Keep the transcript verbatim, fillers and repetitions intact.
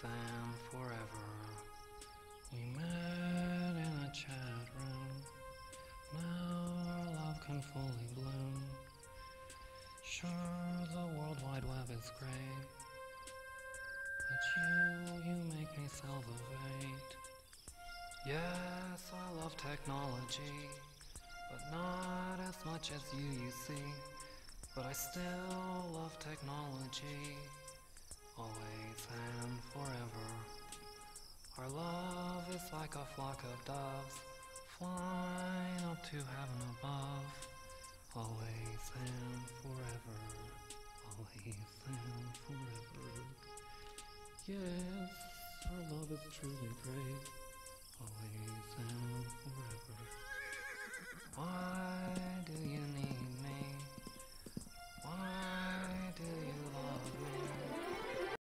and forever. We met in a chat room. Now our love can fully bloom. Sure, the World Wide Web is great, but you, you make me salivate. Yes, I love technology, but not as much as you, you see. But I still love technology, always and forever. Our love is like a flock of doves, flying up to heaven above. Always and forever, always and forever. Yes, our love is truly great, always and forever.